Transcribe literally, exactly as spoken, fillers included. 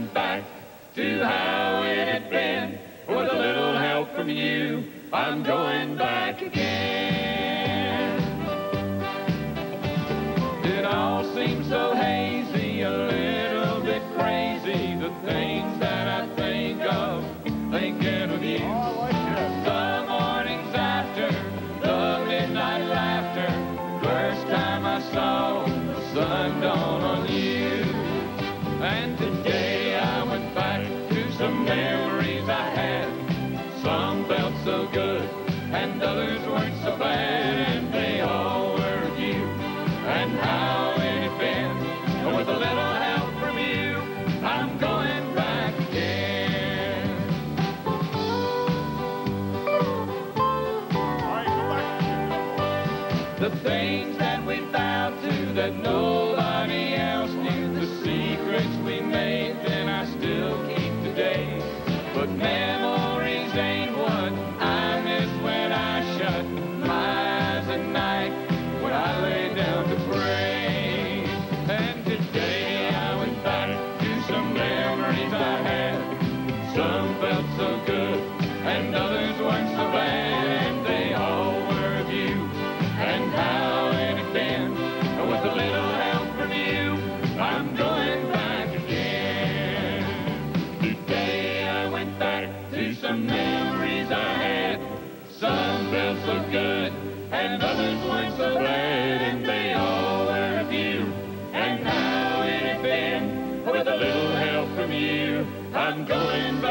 went back to how it had been. With a little help from you, I'm going back again. It all seems so hazy, a little bit crazy, the things that I think of, thinking of you. The mornings after the midnight laughter, first time I saw the sun dawn on you. And today I went back to some memories I had. Some felt so good and others weren't so bad, and they all were of you and how it had been. And with a little help from you, I'm going back again. The things that we vowed to that nobody else knew, the secrets we made then I still keep today. But memories ain't what I miss when I shut my eyes at night, when I lay down to pray. And today I went back to some memories I had. Some felt so good and others weren't so bad, and they all were of you and how it had been. And with a little help from you, I'm going back again. Today I went back to some memories I had. Some felt so good and others weren't so bad, and they all were of you and how it had been. With a little help from you, I'm going back.